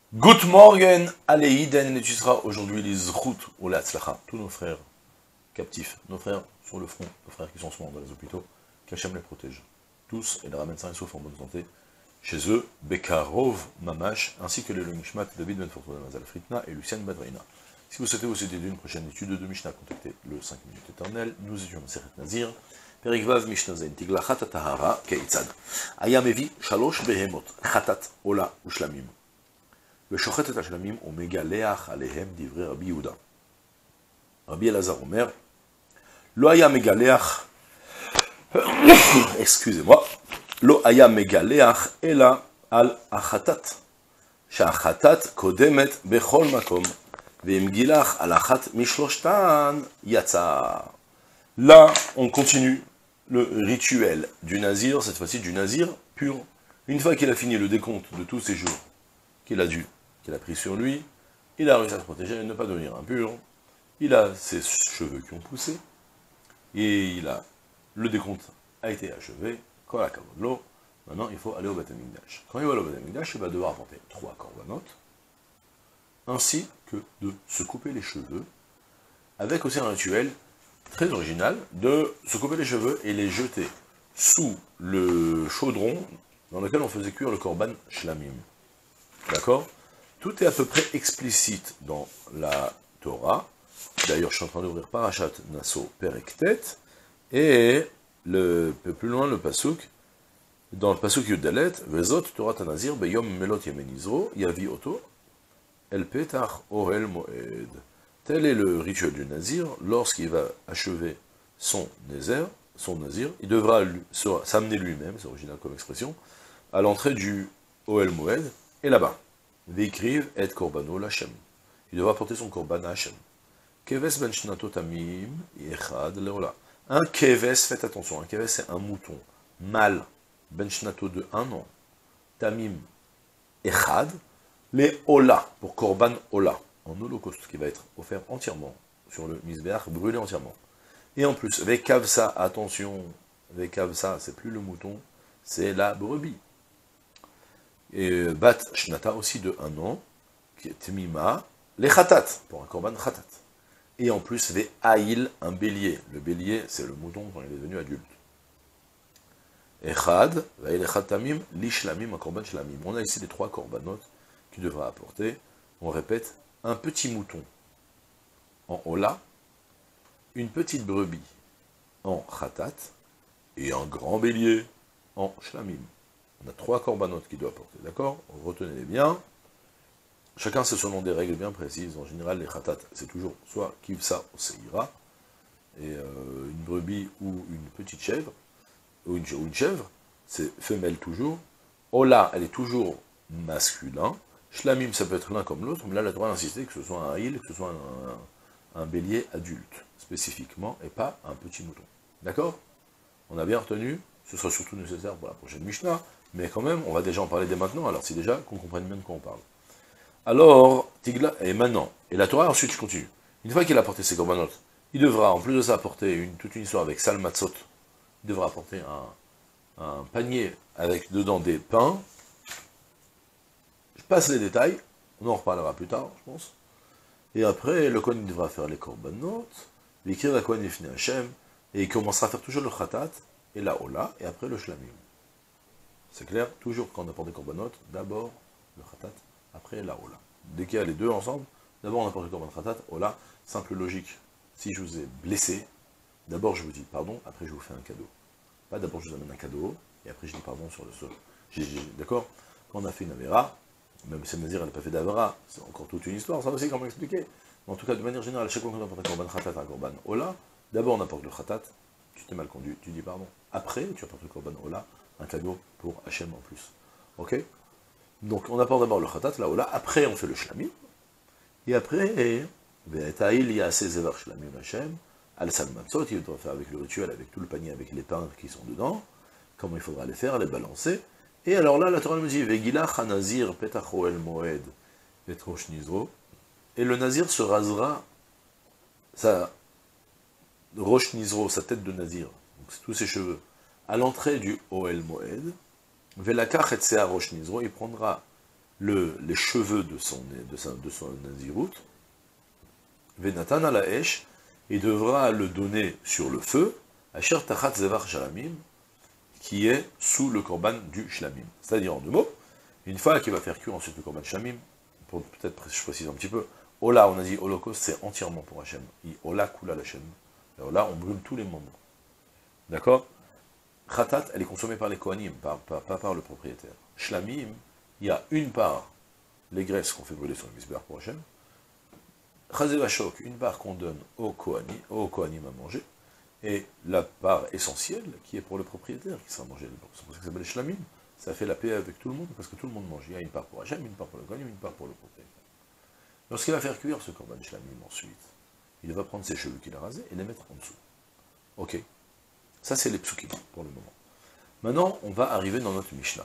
Good morning, Aleiden, et tu seras aujourd'hui les Zchut ou la Tzlacha, tous nos frères captifs, nos frères sur le front, nos frères qui sont en ce moment dans les hôpitaux, qu'Hachem les protège. Tous, et les ramène sains et sauf en bonne santé. Chez eux, Bekarov Mamash, ainsi que les Nishmat, David Ben Fortuna Mazal Fritna et Lucien Badreina. Si vous souhaitez vous aider d'une prochaine étude de Mishnah, contactez le 5 minutes éternel. Nous étions Seret Nazir. Perikvav Mishnah Zain, Tiglachat Tahara, Keitzad. Ayamevi, Shalosh Behemot, Khatat, Ola, Ushlamim. ושוחט את השלמים ומגלח עליהם דברי רבי יהודה. רבי אלעזר אומר, לא היה מגלח, excusez-moi, לא היה מגלח אלא על החטאת, שהחטאת קודמת בכל מקום, ואם גילח על אחת משלושתן יצא. Là, on continue le rituel du nazir, cette fois-ci du nazir pur. Une fois qu'il a fini le décompte de tous ses jours qu'il a pris sur lui, il a réussi à se protéger et ne pas devenir impur, il a ses cheveux qui ont poussé, et le décompte a été achevé, quand la l'eau, maintenant il faut aller au Beth Amikdash. Quand il va aller au Beth Amikdash, il va devoir apporter 3 korbanot, ainsi que de se couper les cheveux, avec aussi un rituel très original, de se couper les cheveux et les jeter sous le chaudron dans lequel on faisait cuire le korban shlamim. D'accord? Tout est à peu près explicite dans la Torah. D'ailleurs, je suis en train d'ouvrir Parashat Naso Perektet, et plus loin, le pasuk, dans le pasuk Yudalet, Vezot Torah Tanazir Beyom Melot Yemenizro Yavi Oto El Petach Ohel Moed. Tel est le rituel du Nazir. Lorsqu'il va achever son nazir, il devra s'amener lui-même, c'est original comme expression, à l'entrée du Ohel Moed, et là-bas. V'ikriv et korbano l'Hashem. Il devra porter son korban à Hachem. Keves ben shnato tamim yechad leola. Un keves, faites attention, un keves c'est un mouton mâle, ben shnato de 1 an, tamim echad, les ola, pour korban ola, en holocauste, qui va être offert entièrement sur le misbeach, brûlé entièrement. Et en plus, vekavsa, attention, vekavsa, c'est plus le mouton, c'est la brebis. Et bat shnata aussi de 1 an, qui est temima, les khatat, pour un korban khatat. Et en plus, ve haïl, un bélier. Le bélier, c'est le mouton quand il est devenu adulte. Echad, vaïl echad tamim, li shlamim, un korban shlamim. On a ici les 3 korbanot qu'il devra apporter. On répète, un petit mouton en ola, une petite brebis en khatat, et un grand bélier en shlamim. On a 3 korbanot qu'il doit apporter, d'accord? Retenez-les bien. Chacun sait selon des règles bien précises. En général, les khatat, c'est toujours soit kivsa ou seira, et une brebis ou une petite chèvre, ou une chèvre, c'est femelle toujours. Ola, elle est toujours masculin. Shlamim, ça peut être l'un comme l'autre, mais là, la Torah a insisté que ce soit un haïl, que ce soit un bélier adulte, spécifiquement, et pas un petit mouton. D'accord? On a bien retenu, ce sera surtout nécessaire pour la prochaine Mishnah, mais quand même, on va déjà en parler dès maintenant, alors c'est déjà qu'on comprenne bien de quoi on parle. Alors, Tigla, et maintenant, et la Torah ensuite, je continue. Une fois qu'il a apporté ses korbanot, il devra, en plus de ça, apporter toute une histoire avec salmatzot. Il devra apporter un panier avec dedans des pains. Je passe les détails, on en reparlera plus tard, je pense. Et après, le Kohen devra faire les korbanot, l'écrire la Kohen Yifne Hashem, et il commencera à faire toujours le khatat, et la ola, et après le shlamim. C'est clair, toujours quand on apporte des korbanot, d'abord le khatat, après la ola. Dès qu'il y a les deux ensemble, d'abord on apporte le korban khatat, ola, simple logique. Si je vous ai blessé, d'abord je vous dis pardon, après je vous fais un cadeau. Pas d'abord je vous amène un cadeau, et après je dis pardon sur le sol. D'accord? Quand on a fait une avéra, même si Nazir n'a pas fait d'avera, c'est encore toute une histoire, ça aussi comment expliquer. Mais en tout cas, de manière générale, chaque fois qu'on apporte un korban khatat, un korban ola, d'abord on apporte le khatat, tu t'es mal conduit, tu dis pardon. Après, tu apportes le korban ola, un cadeau pour Hachem en plus. Ok? Donc on apporte d'abord le khatat, la ola, après on fait le shlamim, et après, il y a assez zevar shlamim Hachem, al salmatzot, il doit faire avec le rituel, avec tout le panier, avec les pains qui sont dedans, comment il faudra les faire, les balancer, et alors là, la Torah nous dit, vegilach hanazir petach ohel moed et rosh nizro, et le nazir se rasera sa rosh nizro, sa tête de nazir, donc tous ses cheveux, à l'entrée du Ohel Moed, Velakach et Sea Rosh Nizro, il prendra les cheveux de son Nazirout, Venatan à la Esh, il devra le donner sur le feu, Asher Tachat Zevar Shalamim, qui est sous le korban du Shlamim. C'est-à-dire, en deux mots, une fois qu'il va faire cuire ensuite le korban Shlamim, pour peut-être je précise un petit peu, Ola, on a dit holocauste, c'est entièrement pour Hachem. Ola Kula l'Hachem. Ola, on brûle tous les membres. D'accord? Khatat, elle est consommée par les Kohanim, pas par le propriétaire. Shlamim, il y a une part, les graisses qu'on fait brûler sur le misbéach pour Hachem. Chazevachok, une part qu'on donne aux Kohanim à manger. Et la part essentielle, qui est pour le propriétaire, qui sera mangée. C'est pour ça que ça s'appelle Shlamim. Ça fait la paix avec tout le monde, parce que tout le monde mange. Il y a une part pour Hachem, une part pour le Kohanim, une part pour le propriétaire. Lorsqu'il va faire cuire ce korban Shlamim ensuite, il va prendre ses cheveux qu'il a rasés et les mettre en dessous. Ok. Ça, c'est les psukim pour le moment. Maintenant, on va arriver dans notre Mishnah.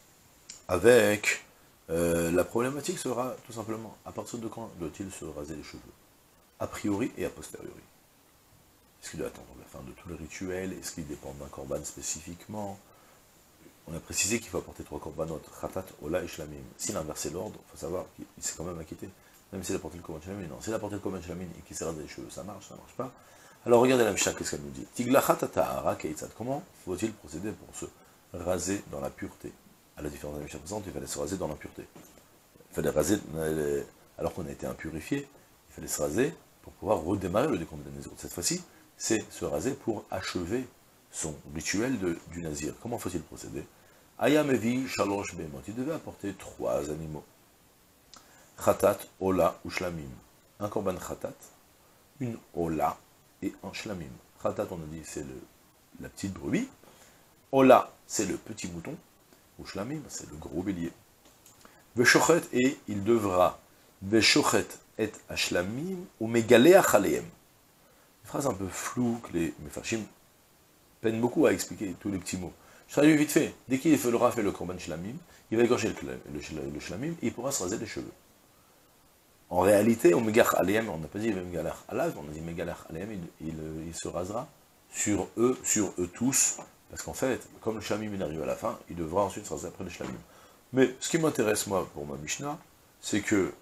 Avec la problématique sera tout simplement, à partir de quand doit-il se raser les cheveux? A priori et a posteriori. Est-ce qu'il doit attendre la fin de tout le rituel? Est-ce qu'il dépend d'un korban spécifiquement? On a précisé qu'il faut apporter 3 korbanot, Khatat, Ola et Shlamim. S'il a inversé l'ordre, il faut savoir qu'il s'est quand même acquitté. Même s'il a porté le korban Shlamim, non. S'il a porté le korban Shlamim et qu'il s'est rasé les cheveux, ça marche pas. Alors regardez la Mishnah, qu'est-ce qu'elle nous dit? Tiglachat ta'ara keitzad. Comment faut-il procéder pour se raser dans la pureté? À la différence de la Mishnah présente, il fallait se raser dans la pureté. Il fallait raser, alors qu'on a été impurifié, il fallait se raser pour pouvoir redémarrer le décompte de la Nézirut. Cette fois-ci, c'est se raser pour achever son rituel du Nazir. Comment faut-il procéder? Ayamevi shalosh behemot. Il devait apporter 3 animaux. Khatat, Ola ou Shlamim. Un korban Khatat, une Ola et un Shlamim. Khatat, on a dit, c'est la petite brebis. Ola, c'est le petit mouton. Ou Shlamim, c'est le gros bélier. Veshochet, et il devra Veshochet et Ashlamim ou Megaleach aleem. Une phrase un peu floue que les Mefarshim peinent beaucoup à expliquer tous les petits mots. Je traduis vite fait. Dès qu'il aura fait le korban Shlamim, il va égorger le Shlamim et il pourra se raser les cheveux. En réalité, au Megach aleem, on n'a pas dit Megalach alav, on a dit Megalach aleem, il se rasera sur eux tous, parce qu'en fait, comme le Shlamim il arrive à la fin, il devra ensuite se raser après le Shlamim. Mais ce qui m'intéresse, moi, pour ma Mishnah, c'est que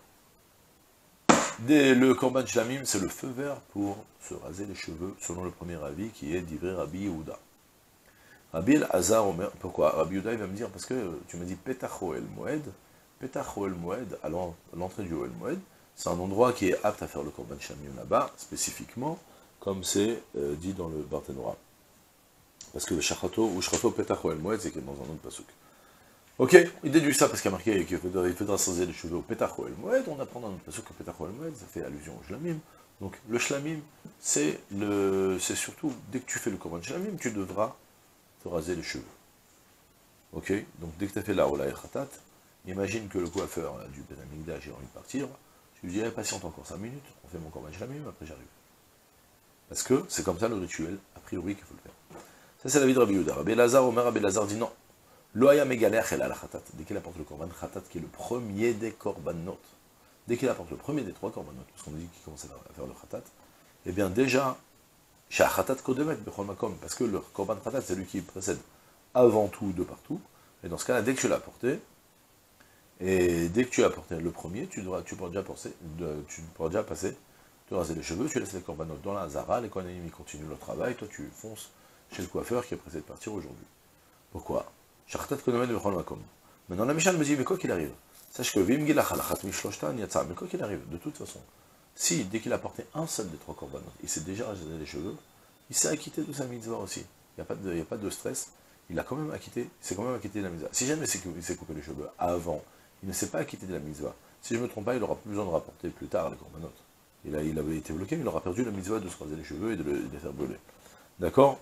le korban Shlamim, c'est le feu vert pour se raser les cheveux, selon le premier avis, qui est d'Ivré Rabbi Yehuda. Rabbi El-Hazar, pourquoi? Rabbi Yehuda, il va me dire, parce que tu m'as dit Petach Ohel Moed, Petach Ohel Moed, à l'entrée du Ohel Moed, c'est un endroit qui est apte à faire le korban Shlamim là-bas, spécifiquement, comme c'est dit dans le Barthénora. Parce que le Shachato, ou Shachato Petach Ohel Moed, c'est dans un autre pasuk. Ok, il déduit ça parce qu'il y a marqué qu'il faudra se raser les cheveux au Petach Ohel Moed, on apprend dans notre pasuk que Petach Ohel Moed, ça fait allusion au Shlamim. Donc le Shlamim, c'est surtout, dès que tu fais le korban Shlamim, tu devras te raser les cheveux. Ok, donc dès que tu as fait la Ola et Khatat, imagine que le coiffeur du Beth Amikdash a envie de partir, tu lui dis, patiente encore 5 minutes, on fait mon korban Shlamim, après j'arrive. Parce que c'est comme ça le rituel, a priori, qu'il faut le faire. Ça c'est l'avis de Rabbi Yehuda. Rabbi Elazar, Omer, Rabbi Elazar dit non. Loaya Megalech el al Khatat, dès qu'il apporte le korban Khatat, qui est le premier des korbanot, dès qu'il apporte le premier des 3 korbanot, parce qu'on dit qu'il commence à faire le Khatat, eh bien déjà, Shah Khatat Kodemet Bechol Makom, parce que le korban Khatat, c'est lui qui précède avant tout de partout, et dans ce cas-là, dès que tu l'as apporté, et dès que tu as apporté le premier, tu pourras déjà passer, te raser les cheveux, tu laisses les korbanot dans la Hazara, les Kohanim ils continuent leur travail, toi tu fonces chez le coiffeur qui est pressé de partir aujourd'hui. Pourquoi? Maintenant la Mishnah me dit, mais quoi qu'il arrive, sache que mais quoi qu'il arrive, de toute façon, si dès qu'il a porté un seul des 3 korbanot, il s'est déjà rasé les cheveux, il s'est acquitté de sa mitzvah aussi. Il n'y a pas de stress, il s'est quand même acquitté de la mitzvah. Si jamais il s'est coupé les cheveux avant, il ne s'est pas acquitté de la mitzvah. Si je ne me trompe pas, il n'aura plus besoin de rapporter plus tard les korbanot. Il avait été bloqué, mais il aura perdu la mitzvah de se raser les cheveux et de les faire brûler. D'accord?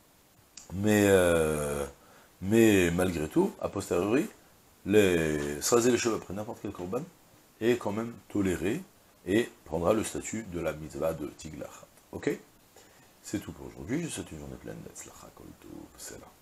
Mais malgré tout, a posteriori, se raser les cheveux après n'importe quel korban est quand même toléré et prendra le statut de la mitzvah de Tiglachat. Ok? C'est tout pour aujourd'hui, je vous souhaite une journée pleine d'Etzlacha Kol Tov, c'est là.